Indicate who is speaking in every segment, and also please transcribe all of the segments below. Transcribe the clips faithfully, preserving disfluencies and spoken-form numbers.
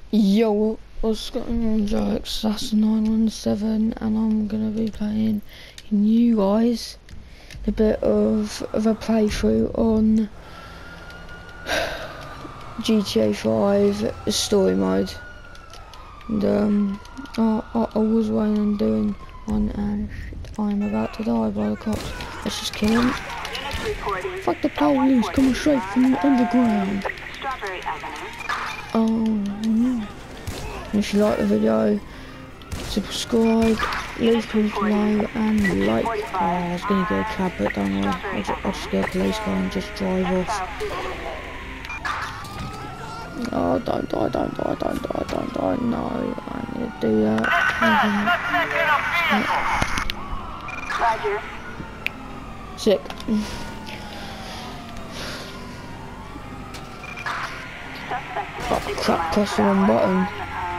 Speaker 1: Yo, what's going on, Jokes? That's nine one seven, and I'm gonna be playing you guys a bit of, of a playthrough on G T A five story mode. And um, I, I, I was waiting on doing one, and I'm about to die by the cops. Let's just kill him. Fuck the police coming straight from the underground. Oh no. If you like the video, subscribe, leave comments below, and like. Oh, I was gonna get a cab, but don't worry, I'll just, I'll just get a police car and just drive off. Oh, don't die, don't die, don't die, don't die. No, I need to do that.
Speaker 2: Roger.
Speaker 1: Sick. Oh crap, press the wrong button.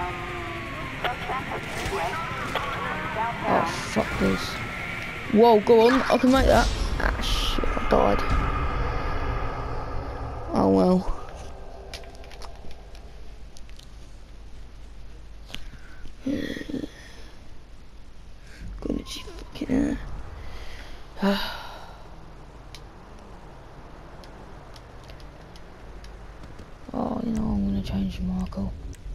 Speaker 1: Oh fuck this. Whoa, go on, I can make that. Ah shit, I died. Oh well. Gonna see fucking uh. Oh, you know, I'm gonna change the Marco.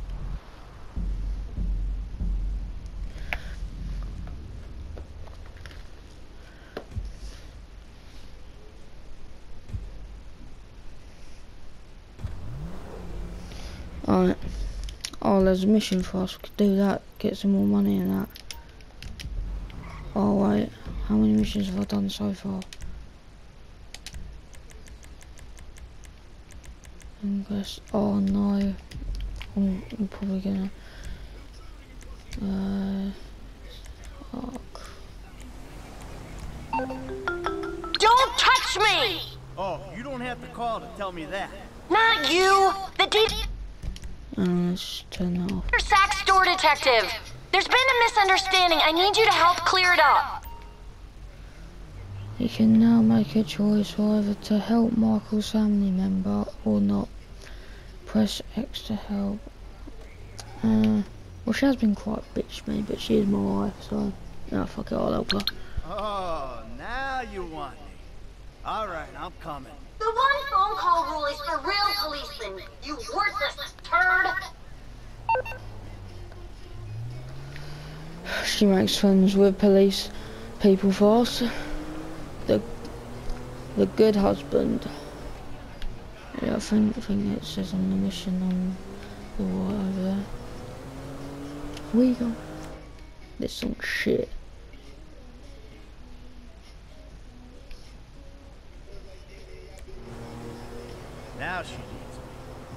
Speaker 1: Alright. Oh, there's a mission for us. We could do that. Get some more money in that. Oh, wait. How many missions have I done so far? I'm guess. Oh no. I'm, I'm probably gonna. Uh. Fuck.
Speaker 2: Don't touch me!
Speaker 3: Oh, you don't have to call to tell me that.
Speaker 2: Not you! The D-
Speaker 1: Uh, let's turn that off.
Speaker 2: Sack store detective! There's been a misunderstanding. I need you to help clear it up.
Speaker 1: You can now make a choice whether to help Michael's family member or not. Press X to help. Uh, well, she has been quite a bitch to me, but she is my wife, so no, fuck it, I'll help her.
Speaker 3: Oh, now you want me. All right, I'm coming.
Speaker 2: The one phone call rule is for real policemen, you worthless turd!
Speaker 1: She makes friends with police people fast. The the good husband. Yeah, I think I think it says on the mission on the wall over there. We go. There's some shit.
Speaker 3: Now she needs me.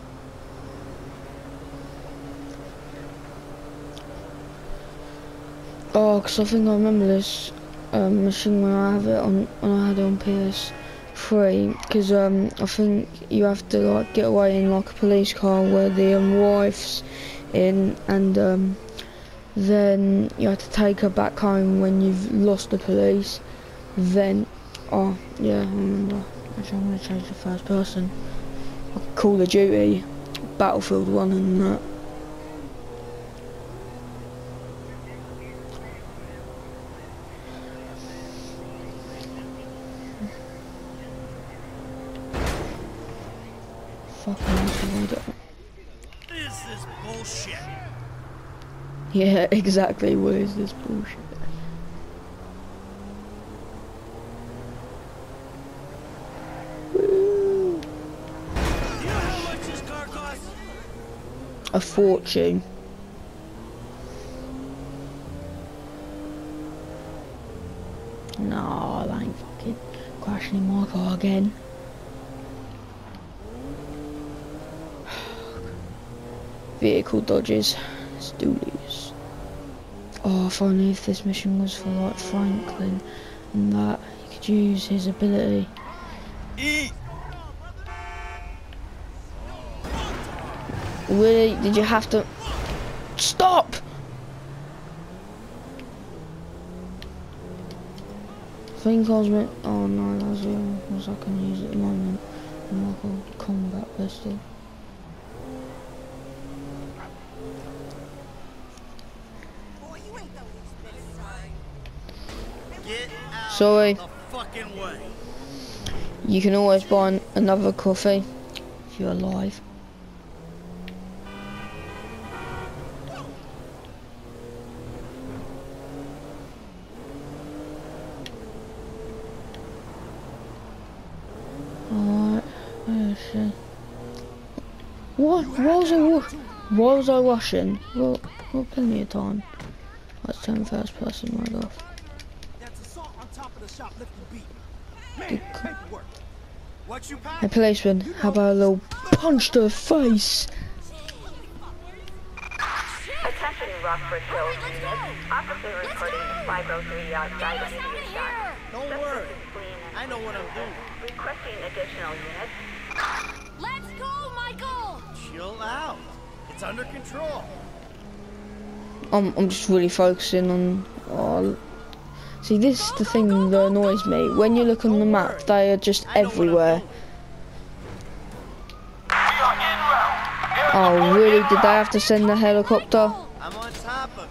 Speaker 1: Oh, cause I think I remember this um, machine when I have it on when I had it on P S three. Cause um, I think you have to like get away in like a police car where the um, wife's in, and um, then you have to take her back home when you've lost the police. Then, oh yeah, I remember. Actually, I'm gonna change the first person. Like Call of Duty, Battlefield one, and that. Fucking avoid it.
Speaker 3: This is bullshit.
Speaker 1: Yeah, exactly. What is this bullshit? Woo.
Speaker 3: You know how much this car costs?
Speaker 1: A fortune. No, I ain't fucking crashing in my car again. Vehicle dodges. Let's do this. Oh, if only if this mission was for like Franklin and that he could use his ability.
Speaker 3: Eat.
Speaker 1: Really? Did you have to stop? I think I was meant. Oh no, that's the only ones I can use at the moment. The Michael combat pistol. Sorry.
Speaker 3: The fucking way.
Speaker 1: You can always buy an- another coffee if you're alive. Alright, where is she? What? Why was I wa- Why was I rushing? Well, well, plenty of time. Let's turn first person right off.
Speaker 3: That's assault on top of the shoplifting beat. Man, paperwork. What you pack?
Speaker 1: Hey policeman, how about a little punch to the face?
Speaker 4: Attention Rockford Hills unit. Officer reporting five oh three outside of the shot.
Speaker 3: Don't worry. I know what I'm doing.
Speaker 4: Requesting additional units.
Speaker 2: Let's go, Michael!
Speaker 3: Chill out. It's under control.
Speaker 1: I'm, I'm just really focusing on... Oh, see, this is the thing that annoys me. When you look on the map, they are just everywhere. Oh, really? Did they have to send the helicopter?
Speaker 3: I'm on top of it.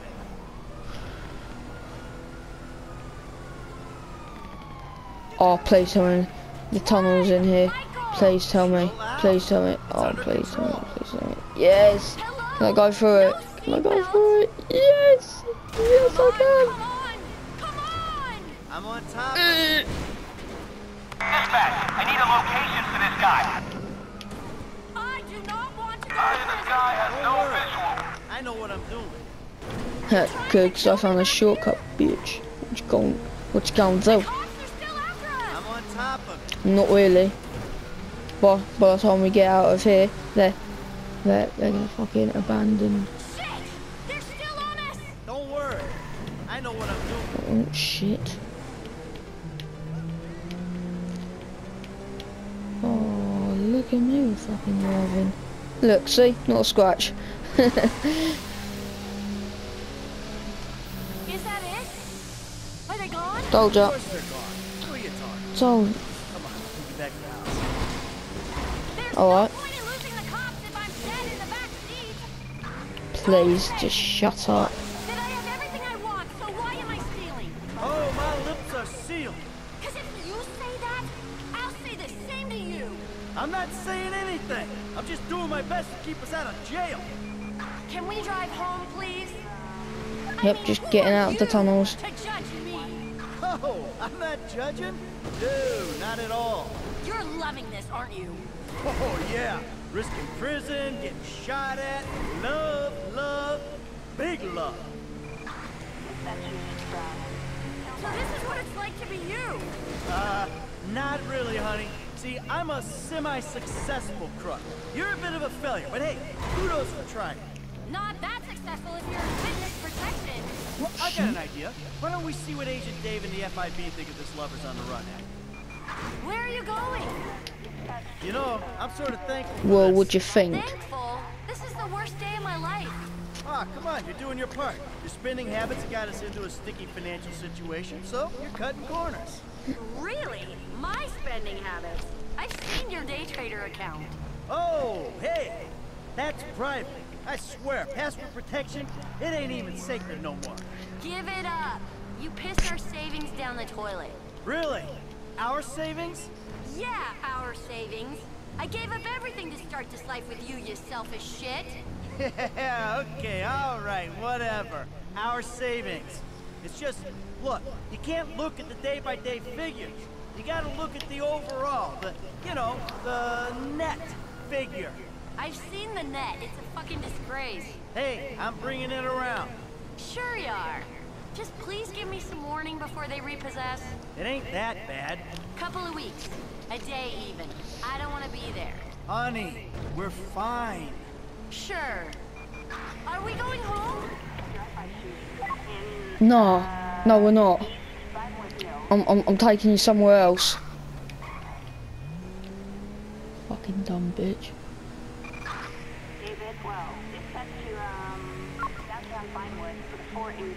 Speaker 1: Oh, please tell me the tunnel's in here. Please tell me. Please tell me. Oh, please tell me. Please tell me. Yes! Can I go through it? Can I go through it? Yes! Yes, I can!
Speaker 2: Come on! Come on!
Speaker 3: I'm on top of it.
Speaker 5: Dispatch, I need a location for this guy.
Speaker 2: I do not want to go
Speaker 5: Uh,
Speaker 2: to
Speaker 5: this
Speaker 2: prison.
Speaker 5: guy has
Speaker 3: Don't
Speaker 5: no
Speaker 3: worry.
Speaker 5: visual.
Speaker 3: I know what I'm doing.
Speaker 1: Good, because I found a shortcut, bitch. What you going, what you going to do?
Speaker 2: Cops are still after us!
Speaker 3: I'm on top of it.
Speaker 1: Not really. But by the time we get out of here, they're, they're, they're gonna fucking abandon.
Speaker 2: Shit! They're still on us!
Speaker 3: Don't worry. I know what I'm doing.
Speaker 1: Oh, shit. Oh, look at me fucking driving. Look, see? Not a scratch.
Speaker 2: Is that it? Are they gone?
Speaker 1: Told ya.
Speaker 3: Of course they're gone. Who are you talking?
Speaker 1: Told.
Speaker 3: Come on, take you back to the house.
Speaker 2: There's
Speaker 1: Alright.
Speaker 2: no point in losing the cops if I'm dead in the back seat.
Speaker 1: Please, just shut up.
Speaker 2: Did I have everything I want, so why am I stealing?
Speaker 3: Oh, my lips are sealed.
Speaker 2: Because if you say that, I'll say the same to you.
Speaker 3: I'm not saying anything. I'm just doing my best to keep us out of jail.
Speaker 2: Can we drive home, please? I
Speaker 1: Yep,
Speaker 2: mean,
Speaker 1: just
Speaker 2: who
Speaker 1: getting
Speaker 2: are
Speaker 1: out of the
Speaker 2: you
Speaker 1: tunnels.
Speaker 2: To judge me.
Speaker 3: Oh, I'm not judging? No, not at all.
Speaker 2: You're loving this, aren't you?
Speaker 3: Oh, yeah. Risking prison, getting shot at. Love, love, big love.
Speaker 2: So this is what it's like to be you.
Speaker 3: Uh, not really, honey. See, I'm a semi-successful crook. You're a bit of a failure, but hey, kudos for trying.
Speaker 2: Not that successful if you're in witness protection.
Speaker 3: Well, I got an idea. Why don't we see what Agent Dave and the F I B think of this Lovers on the Run act?
Speaker 2: Where are you going?
Speaker 3: You know, I'm sort of thankful for
Speaker 1: Well,
Speaker 3: this.
Speaker 1: what'd you think?
Speaker 2: Thankful. This is the worst day of my life.
Speaker 3: Ah, come on, you're doing your part. Your spending habits got us into a sticky financial situation, so you're cutting corners.
Speaker 2: Really? My spending habits? I've seen your day trader account.
Speaker 3: Oh, hey, that's private. I swear, password protection, it ain't even sacred no more.
Speaker 2: Give it up. You pissed our savings down the toilet.
Speaker 3: Really? Our savings?
Speaker 2: Yeah, our savings. I gave up everything to start this life with you, you selfish shit.
Speaker 3: Yeah, okay, all right, whatever. Our savings. It's just, look, you can't look at the day-by-day figures. You gotta look at the overall, the, you know, the net figure.
Speaker 2: I've seen the net. It's a fucking disgrace.
Speaker 3: Hey, I'm bringing it around.
Speaker 2: Sure you are. Just please give me some warning before they repossess.
Speaker 3: It ain't that bad.
Speaker 2: Couple of weeks. A day even. I don't want to be there.
Speaker 3: Honey, we're fine.
Speaker 2: Sure. Are we going home?
Speaker 1: No, no, we're not. I'm, I'm, I'm taking you somewhere else. Fucking dumb bitch.
Speaker 4: David, well, dispatch to, um, downtown Vinewood for the four M D.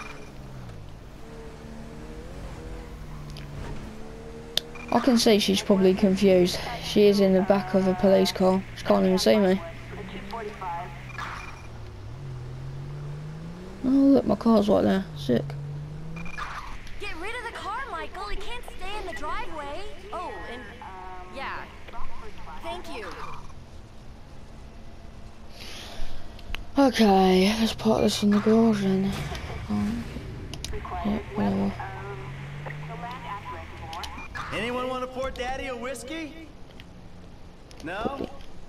Speaker 1: I can see she's probably confused. She is in the back of a police car. She can't even see me.
Speaker 4: For the two forty-five.
Speaker 1: Oh look, my car's right there. Sick.
Speaker 2: Get rid of the car, Michael. Thank you.
Speaker 1: Okay, let's put this in the garage then. Um, yeah, whatever.
Speaker 3: Anyone want to pour Daddy a whiskey? No?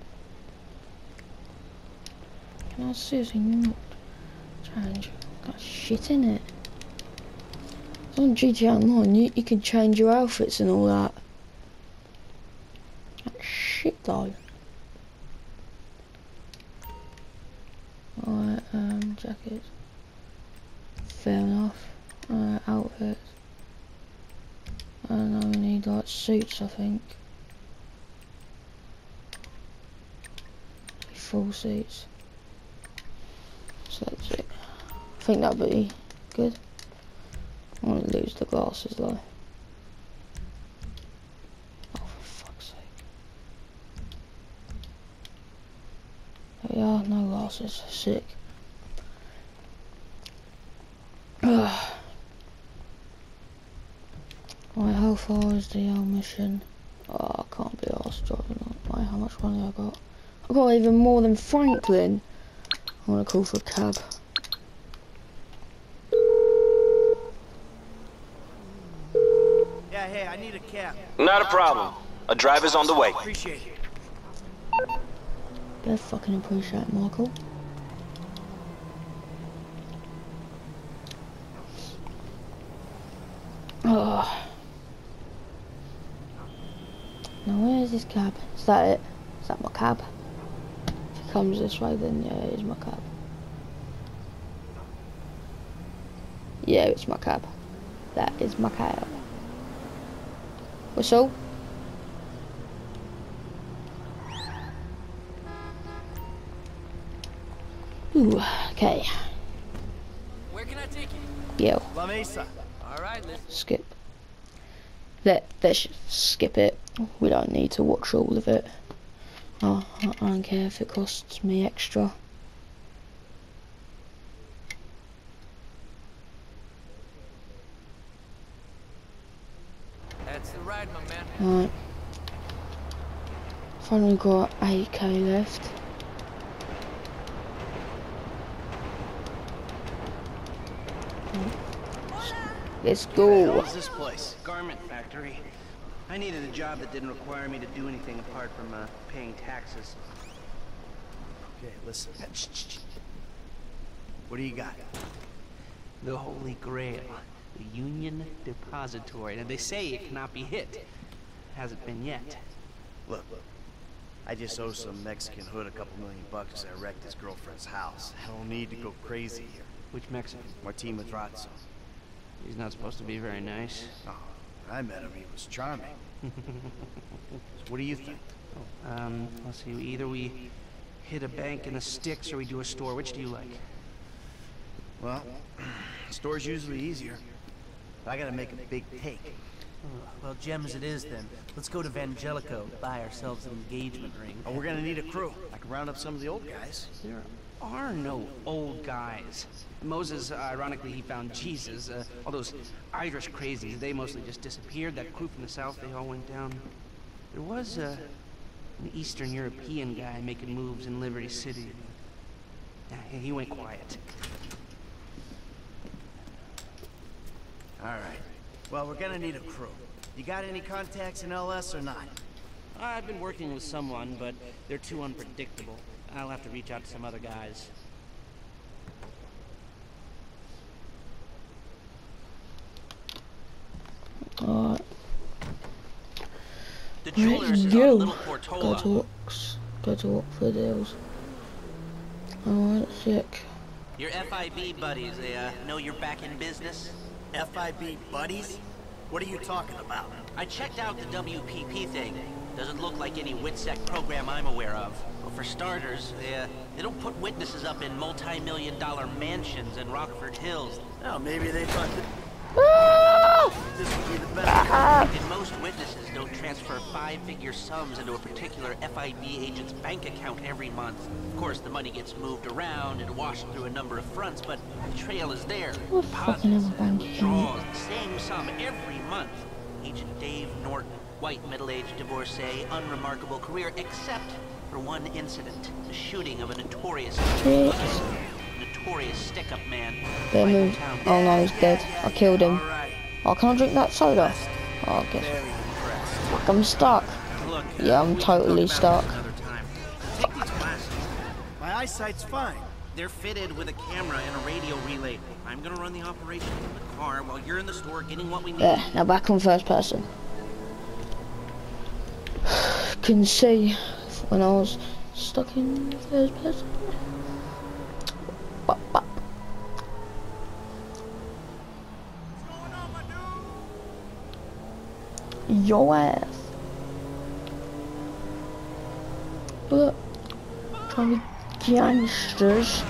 Speaker 1: Can I seriously not change? Got shit in it. It's on G T A Online, you, you can change your outfits and all that. That's shit though. Alright, um, jackets. Fair enough. Alright, outfits. And now we need like suits, I think. Full suits. So that's it. I think that'll be good. I want to lose the glasses though. Oh, for fuck's sake. There we are, no glasses. Sick. Ugh. Right, how far is the uh, mission? Oh, I can't be arsed driving on. Right, how much money I got? I got even more than Franklin. I want to call for a cab.
Speaker 3: Yeah, hey, I need a cab.
Speaker 5: Not a problem. A driver's on the way.
Speaker 3: Appreciate it.
Speaker 1: Yeah, fucking appreciate it, Michael. Oh. Now where is this cab? Is that it? Is that my cab? If it comes this way, then yeah, it is my cab. Yeah, it's my cab. That is my cab. Whistle. Ooh, okay.
Speaker 6: Where can I take you?
Speaker 1: Yo,
Speaker 3: La Mesa.
Speaker 6: All right, let's...
Speaker 1: skip. Let, let's just skip it. We don't need to watch all of it. Oh, I don't care if it costs me extra.
Speaker 6: That's the ride, my man.
Speaker 1: Right. I've only got eight K left. Let's go.
Speaker 7: What's this place? Garment factory. I needed a job that didn't require me to do anything apart from uh, paying taxes.
Speaker 3: Okay, listen. Shh, shh, shh. What do you got?
Speaker 7: The Holy Grail. The Union Depository. And they say it cannot be hit. Hasn't been yet.
Speaker 3: Look, I just owe some Mexican hood a couple million bucks as I wrecked his girlfriend's house. I don't need to go crazy here.
Speaker 7: Which Mexican?
Speaker 3: Martin Madrazo.
Speaker 7: He's not supposed to be very nice.
Speaker 3: Oh, I met him. He was charming. So what do you think?
Speaker 7: Oh, um, let's see. Either we hit a bank in the sticks or we do a store. Which do you like?
Speaker 3: Well, store's usually easier. But I gotta make a big take.
Speaker 6: Well, gems it is then. Let's go to Vangelico, buy ourselves an engagement ring.
Speaker 3: Oh, we're gonna need a crew. I can round up some of the old guys.
Speaker 7: There are no old guys. Moses, uh, ironically, he found Jesus. Uh, all those Irish crazies, they mostly just disappeared. That crew from the south, they all went down. There was uh, an Eastern European guy making moves in Liberty City. Yeah, he went quiet.
Speaker 3: All right. Well, we're gonna need a crew. You got any contacts in L S or not?
Speaker 7: I've been working with someone, but they're too unpredictable. I'll have to reach out to some other guys.
Speaker 1: Alright.
Speaker 6: The
Speaker 1: Let's
Speaker 6: jewelers is
Speaker 1: go.
Speaker 6: on Little
Speaker 1: Go
Speaker 6: Portola.
Speaker 1: to Ox. Go to Oxford Hills. Alright, sick.
Speaker 6: Your F I B buddies, they uh, know you're back in business?
Speaker 3: F I B buddies? What are you talking about?
Speaker 6: I checked out the W P P thing. Doesn't look like any WITSEC program I'm aware of. Well, for starters, they, uh, they don't put witnesses up in multi-million dollar mansions in Rockford Hills.
Speaker 3: Oh, maybe they thought that
Speaker 1: Ah!
Speaker 3: this would be the best.
Speaker 6: And most witnesses don't transfer five-figure sums into a particular F I B agent's bank account every month. Of course, the money gets moved around and washed through a number of fronts, but the trail is there.
Speaker 1: What fucking
Speaker 6: Deposits,
Speaker 1: other bank account?
Speaker 6: withdrawals, the same sum every month. Agent Dave Norton. White, middle-aged divorcee, unremarkable career, except for one incident. The shooting of a notorious...
Speaker 1: Shit.
Speaker 6: notorious stick-up man.
Speaker 1: Better
Speaker 6: right in
Speaker 1: move.
Speaker 6: town.
Speaker 1: Oh no, he's dead. I killed him.
Speaker 3: All right.
Speaker 1: Oh, can I drink that soda? Oh, I guess.
Speaker 3: Very impressed.
Speaker 1: Fuck, I'm stuck.
Speaker 6: Look, uh,
Speaker 1: Yeah, I'm
Speaker 6: we can
Speaker 1: totally
Speaker 6: talk about
Speaker 1: stuck.
Speaker 6: it another time. Take these glasses.
Speaker 3: My eyesight's fine.
Speaker 6: They're fitted with a camera and a radio relay. I'm gonna run the operation from the car while you're in the store getting what we need.
Speaker 1: There, now back on first person. Can see when I was stuck in first person. Bop, bop. Your ass. Look, trying to be gangsters.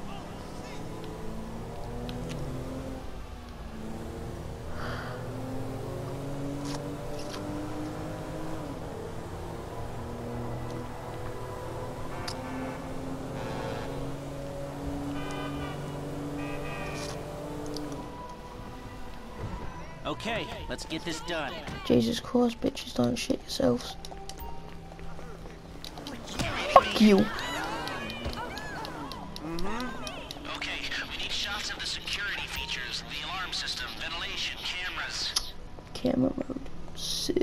Speaker 6: Okay, let's get this done.
Speaker 1: Jesus Christ, bitches, don't shit yourselves. Fuck you.
Speaker 5: Okay, we need shots of the security features, the alarm system, ventilation, cameras.
Speaker 1: Camera mode. Sick.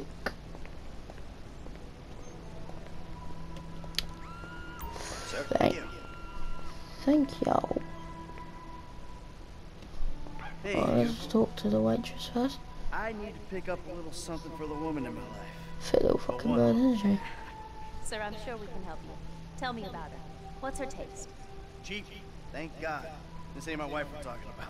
Speaker 1: Thank, thank y'all.
Speaker 3: Hey,
Speaker 1: Oh,
Speaker 3: you.
Speaker 1: let's talk to the waitress first.
Speaker 3: I need to pick up a little something for the woman in my life.
Speaker 1: Fit little fucking bird, isn't she?
Speaker 8: Sir, I'm sure we can help you. Tell me about her. What's her taste?
Speaker 3: Cheap. Thank God. This ain't my wife we're talking about.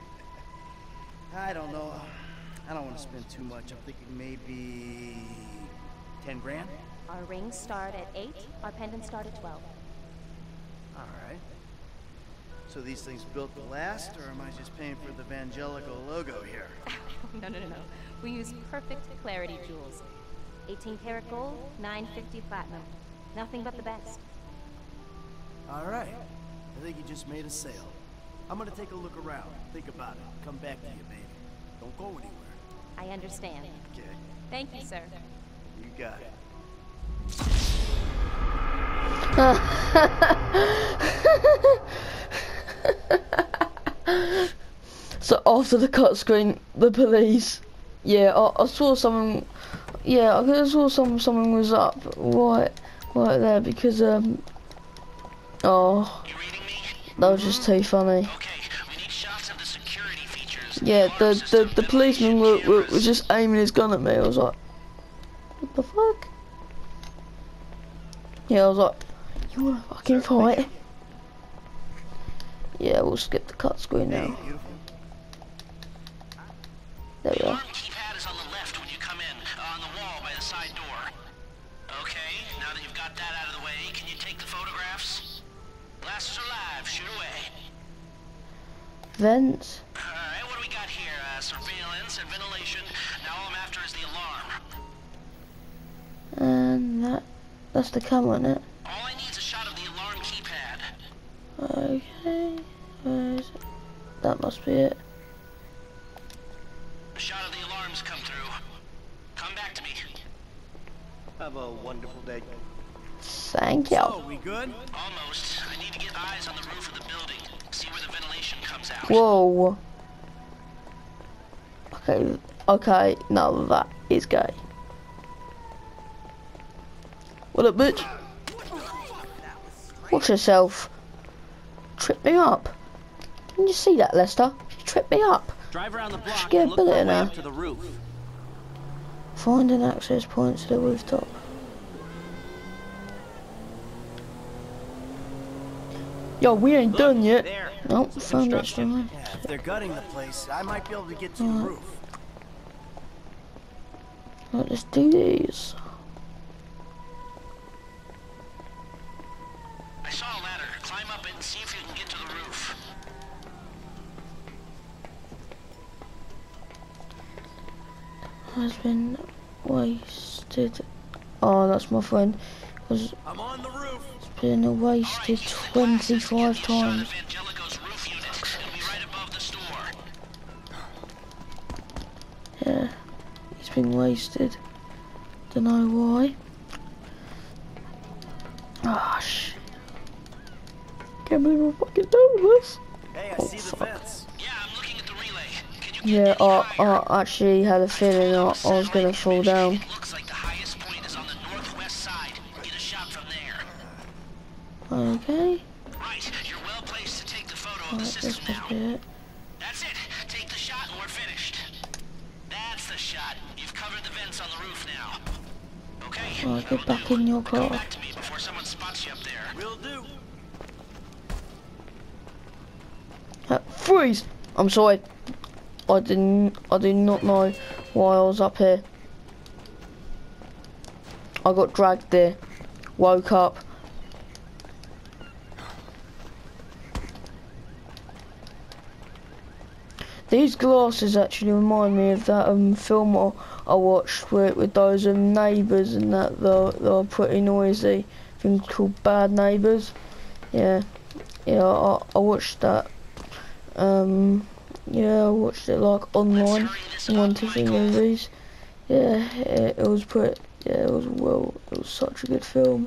Speaker 3: I don't know. I don't want to spend too much. I'm thinking maybe ten grand.
Speaker 8: Our rings start at eight. Our pendants start at twelve.
Speaker 3: All right. So these things built to last, or am I just paying for the Evangelical logo here?
Speaker 8: No, no, no, no. We use perfect clarity jewels. eighteen karat gold, nine fifty platinum. Nothing but the best.
Speaker 3: All right. I think you just made a sale. I'm gonna take a look around, think about it, come back to you, baby. Don't go anywhere.
Speaker 8: I understand.
Speaker 3: Okay.
Speaker 8: Thank you, sir.
Speaker 3: You got it.
Speaker 1: So after the cut screen, the police. Yeah, I, I saw someone. Yeah, I saw some someone was up right, right there because um. Oh,
Speaker 5: You reading me?
Speaker 1: that was just too funny.
Speaker 5: Okay, we need shots of the security features.
Speaker 1: Yeah, the
Speaker 5: alarm
Speaker 1: the
Speaker 5: system,
Speaker 1: the policeman were,
Speaker 5: ventilation,
Speaker 1: were,
Speaker 5: cameras.
Speaker 1: was just aiming his gun at me. I was like, what the fuck? Yeah, I was like, you wanna fucking fight? Yeah, we'll skip the cut screen
Speaker 3: Hey,
Speaker 1: now.
Speaker 3: beautiful.
Speaker 1: There we
Speaker 5: The
Speaker 1: are.
Speaker 5: alarm keypad is on the left when you come in, uh, on the wall by the side door. Okay, now that you've got that out of the way, can you take the photographs? Glasses are live, shoot away.
Speaker 1: Vents.
Speaker 5: Alright, what do we got here? Uh, surveillance and ventilation. Now all I'm after is the alarm.
Speaker 1: And that, that's the camera, isn't it?
Speaker 5: All I need is a shot of the alarm keypad.
Speaker 1: Okay, where is it? That must be it.
Speaker 5: A shot of the alarms come through. Come back to me.
Speaker 3: Have a wonderful day.
Speaker 1: Thank you.
Speaker 3: So, we good?
Speaker 5: Almost. I need to get eyes on the roof of the building. See where the ventilation comes out.
Speaker 1: Whoa. Okay, okay, now that is gay. What up, bitch? Watch yourself. Trip me up. Didn't you see that, Lester? She tripped me up.
Speaker 6: Drive around the block
Speaker 1: Just get a
Speaker 6: and look for
Speaker 1: bullet
Speaker 6: a
Speaker 1: in
Speaker 6: way
Speaker 1: her.
Speaker 6: up to the roof.
Speaker 1: Find an access point to the rooftop. Yo, we ain't done yet.
Speaker 6: There.
Speaker 1: Nope, found it
Speaker 6: construction.
Speaker 1: straight.
Speaker 3: Yeah, if they're gutting the place, I might be able to get to the roof.
Speaker 1: Right, let's do these.
Speaker 5: I saw a ladder. Climb up it and see if you can get to the roof.
Speaker 1: Has been wasted. Oh, that's my friend. Was
Speaker 3: I'm on the roof.
Speaker 1: been wasted twenty-five
Speaker 5: Shot
Speaker 1: times.
Speaker 5: of Angelico's roof unit. It'll be right above the store.
Speaker 1: Yeah, he's been wasted. Don't know why. Ah, oh, shit. Can't believe I'm fucking doing this.
Speaker 3: Hey, I
Speaker 1: Oh,
Speaker 3: see the
Speaker 1: fuck.
Speaker 3: vents.
Speaker 5: Yeah, I'm looking at the relay. Can you get
Speaker 1: Yeah,
Speaker 5: any
Speaker 1: I,
Speaker 5: higher?
Speaker 1: I actually had a feeling I, I was gonna fall down.
Speaker 5: It looks like the highest point is on the northwest side. Get a shot from there.
Speaker 1: Okay.
Speaker 5: Right, you're well placed to take the photo of
Speaker 1: Right,
Speaker 5: the
Speaker 1: this
Speaker 5: system
Speaker 1: must
Speaker 5: now.
Speaker 1: be it.
Speaker 5: That's it. Take the shot and we're finished. That's the shot. You've covered the vents on the roof now. Okay.
Speaker 1: Right, get back in your
Speaker 5: Come
Speaker 1: car.
Speaker 5: back to me before someone spots you up there.
Speaker 3: Will do.
Speaker 1: Uh, freeze! I'm sorry. I didn't. I did not know why I was up here. I got dragged there. Woke up. These glasses actually remind me of that um film I, I watched with with those um neighbours and that they're they're pretty noisy. I think it's called Bad Neighbours. Yeah, yeah. I I watched that. Um, yeah, I watched it like online in one T V movies. Yeah, it, it was pretty. Yeah, it was well. It was such a good film.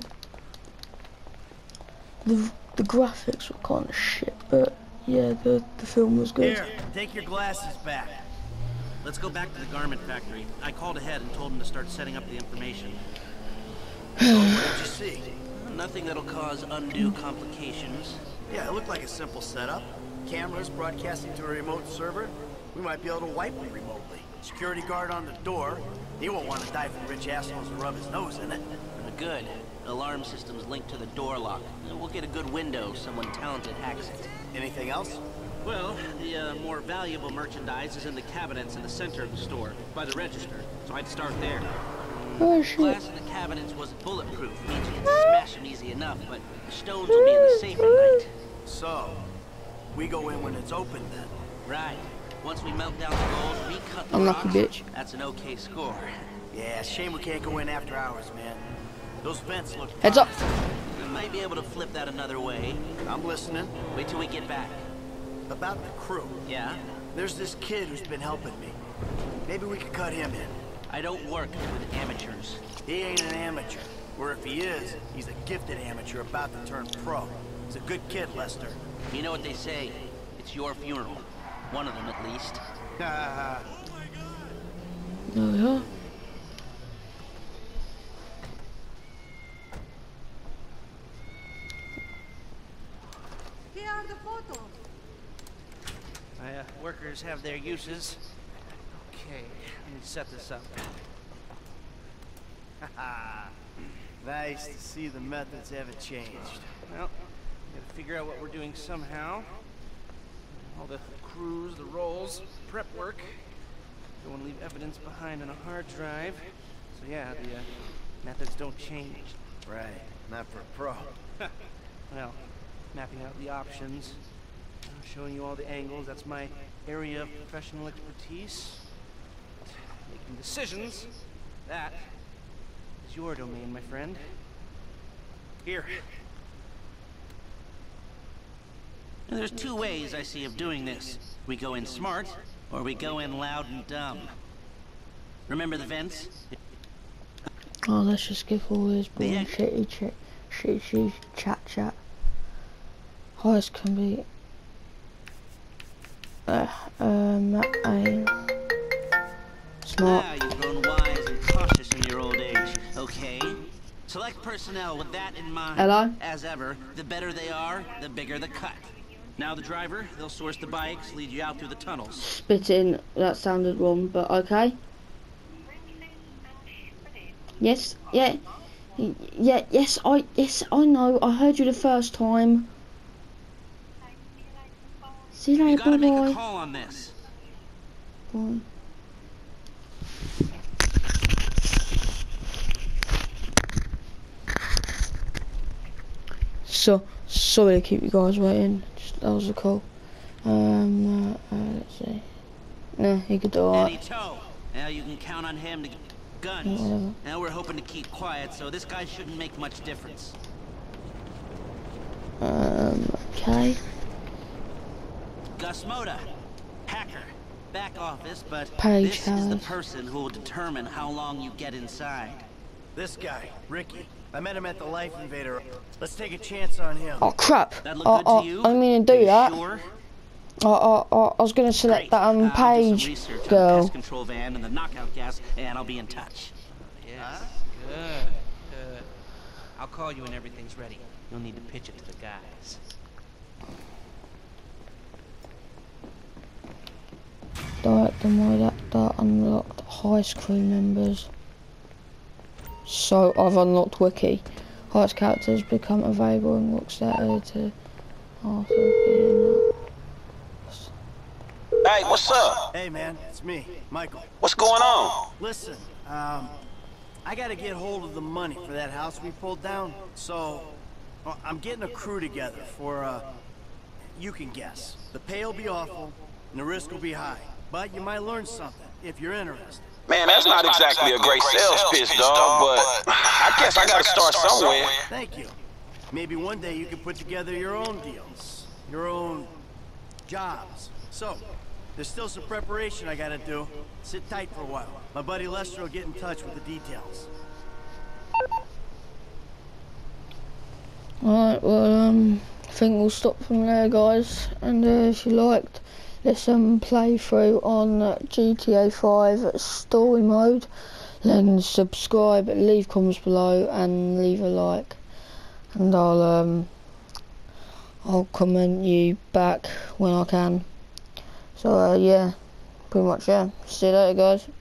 Speaker 1: The the graphics were kind of shit, but yeah, the the film was good.
Speaker 3: Here, take your glasses back.
Speaker 6: Let's go back to the garment factory. I called ahead and told him to start setting up the information.
Speaker 3: So, what did you see?
Speaker 6: Nothing that'll cause undue complications.
Speaker 3: Yeah, it looked like a simple setup. Cameras broadcasting to a remote server. We might be able to wipe them remotely. Security guard on the door. He won't want to die for rich assholes to rub his nose in it.
Speaker 6: Good. Alarm system's linked to the door lock. We'll get a good window if someone talented hacks it.
Speaker 3: Anything else?
Speaker 6: Well, the uh, more valuable merchandise is in the cabinets in the center of the store, by the register. So I'd start there.
Speaker 1: Oh shit!
Speaker 6: Glass in the cabinets wasn't bulletproof, means you can smash them easy enough, but the stones will be in the safe tonight.
Speaker 3: So, we go in when it's open then.
Speaker 6: Right. Once we melt down the gold, recut the
Speaker 1: Unlucky
Speaker 6: rocks,
Speaker 1: bitch.
Speaker 6: that's an okay score.
Speaker 3: Yeah, shame we can't go in after hours, man. Those vents look
Speaker 1: Heads up!
Speaker 6: We might be able to flip that another way.
Speaker 3: I'm listening.
Speaker 6: Wait till we get back.
Speaker 3: About the crew.
Speaker 6: Yeah?
Speaker 3: There's this kid who's been helping me. Maybe we could cut him in.
Speaker 6: I don't work with amateurs.
Speaker 3: He ain't an amateur. Or if he is, he's a gifted amateur about to turn pro. He's a good kid, Lester.
Speaker 6: You know what they say? It's your funeral. One of them, at least.
Speaker 3: Ah,
Speaker 1: Oh yeah.
Speaker 2: Here are the photos.
Speaker 7: My uh, workers have their uses. Okay, let me set this up.
Speaker 3: nice to see the methods haven't changed.
Speaker 7: Well, gotta figure out what we're doing somehow. All the crews, the rolls, prep work. Don't want to leave evidence behind on a hard drive. So yeah, the uh, methods don't change.
Speaker 3: Right, not for a pro.
Speaker 7: Well, mapping out the options, uh, showing you all the angles. That's my area of professional expertise. Making decisions, that is your domain, my friend. Here.
Speaker 6: And there's two ways I see of doing this. We go in smart, or we go in loud and dumb. Remember the vents?
Speaker 1: Oh, let's just skip all this
Speaker 6: The
Speaker 1: boring
Speaker 6: egg.
Speaker 1: shitty chat, shitty, shitty chat, chat. High as can be. Uh, um, I smart.
Speaker 6: Ah, you've grown wise and cautious in your old age. Okay. Select personnel with that in mind.
Speaker 1: Hello?
Speaker 6: As ever, the better they are, the bigger the cut. Now the driver, they'll source the bikes, lead you out through the tunnels.
Speaker 1: Spit in. That sounded wrong, but okay. Yes. Yeah. y- Yeah. Yes. I. Yes. I know. I heard you the first time. See you
Speaker 6: You
Speaker 1: later.
Speaker 6: gotta
Speaker 1: Bye
Speaker 6: make a
Speaker 1: bye.
Speaker 6: call on this.
Speaker 1: Bye. So sorry to keep you guys waiting. Just, that was a call. Um, uh, uh, let's see. No, he could do
Speaker 6: Eddie
Speaker 1: it.
Speaker 6: Toe. Now you can count on him to get
Speaker 1: Whatever.
Speaker 6: guns. Now we're hoping to keep quiet, so this guy shouldn't make much difference.
Speaker 1: Um, okay.
Speaker 6: Gus Moda, hacker, back office, but
Speaker 1: Page
Speaker 6: this is the
Speaker 1: House.
Speaker 6: person who will determine how long you get inside.
Speaker 3: This guy, Ricky. I met him at the Life Invader. Let's take a chance on him.
Speaker 1: Oh crap!
Speaker 6: That look
Speaker 1: I,
Speaker 6: good
Speaker 1: I,
Speaker 6: to you?
Speaker 1: I didn't mean to
Speaker 6: Are
Speaker 1: do
Speaker 6: you
Speaker 1: that.
Speaker 6: Sure?
Speaker 1: I, I, I, I was gonna select
Speaker 6: Great.
Speaker 1: that um
Speaker 6: Uh, I'll do some
Speaker 1: Paige
Speaker 6: research on the
Speaker 1: girl.
Speaker 6: pest control van and the knockout gas, and I'll be in touch.
Speaker 7: Yes. Good. Good. I'll call you when everything's ready. You'll need to pitch it to the guys.
Speaker 1: Director mode actor unlocked heist crew members. So I've unlocked Wiki. Heist characters become available in Rockstar Editor. Arthur being
Speaker 5: Hey, what's up?
Speaker 3: Hey, man, it's me, Michael.
Speaker 5: What's going on?
Speaker 3: Listen, um, I gotta get hold of the money for that house we pulled down. So, well, I'm getting a crew together for, uh, you can guess. The pay will be awful, and the risk will be high. But you might learn something, if you're interested.
Speaker 5: Man, that's not exactly a great sales pitch, dog, but I guess I gotta start somewhere.
Speaker 3: Thank you. Maybe one day you can put together your own deals, your own jobs. So, there's still some preparation I gotta do. Sit tight for a while. My buddy Lester will get in touch with the details.
Speaker 1: Alright, well, um, I think we'll stop from there, guys. And uh, if you liked this um, playthrough on uh, G T A five story mode, then subscribe, leave comments below, and leave a like. And I'll um, I'll comment you back when I can. So uh, yeah, pretty much yeah. See you later, guys.